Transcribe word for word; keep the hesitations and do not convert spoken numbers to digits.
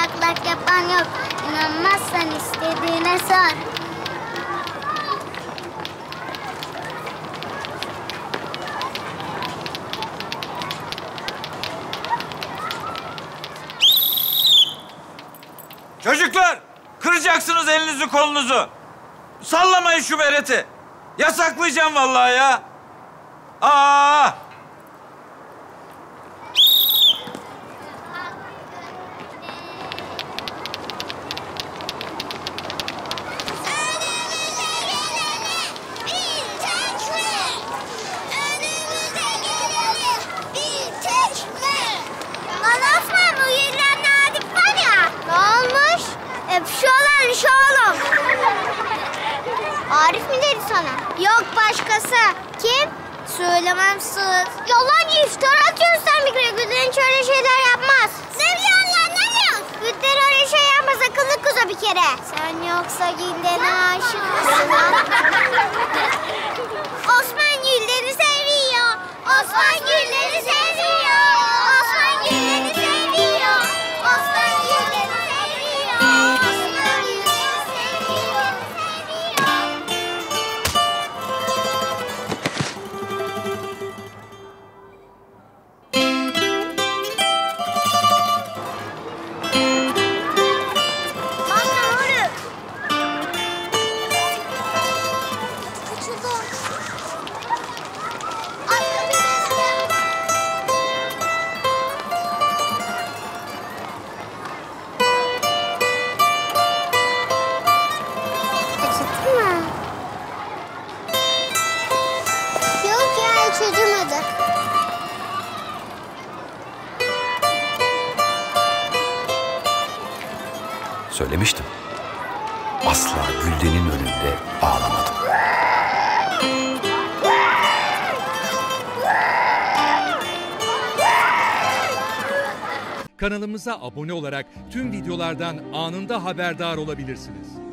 lak lak yapan yok. İnanmazsan istediğine sor. Çocuklar, kıracaksınız elinizi kolunuzu. Sallamayın şu bereti. Yasaklayacağım vallahi ya. Aa! Öpüşüyorlarmış oğlum. Arif mi dedi sana? Yok başkası. Kim? Söylemem sır. Yalancı, iftira atıyorsun sen bir kere. Güdden hiç öyle şeyler yapmaz. Ne biliyorsun lan, ne diyorsun? Güdden öyle şey yapmaz, akıllı kız o bir kere. Sen yoksa Gülden'e aşık mısın lan? Osman Gülden'i seviyor. Osman Gülden'i seviyor. Osman Gülden'i seviyor. Osman Gülden'i seviyor. Söylemiştim. Asla Gülden'in önünde ağlamadım. Kanalımıza abone olarak tüm videolardan anında haberdar olabilirsiniz.